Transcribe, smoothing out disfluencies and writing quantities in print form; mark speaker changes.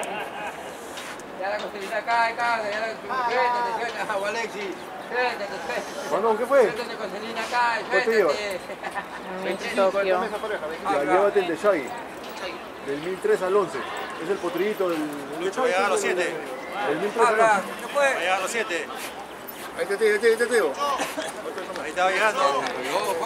Speaker 1: Ya la costelita cae, ya la suéltate, Alexi. Suéltate.
Speaker 2: Bueno, ¿qué fue?
Speaker 1: Suéltate, costelina cae,
Speaker 2: ¿Cuál te llevas?
Speaker 3: Tokio.
Speaker 2: Ya, llévate el de Shaggy. Del 1003 al 11. Es el potrillito del...
Speaker 4: Lucho, va a llegar a los 7.
Speaker 2: Del 1003 al 11.
Speaker 4: Va a llegar a los 7.
Speaker 2: Ahí te digo.
Speaker 4: Ahí estaba llegando.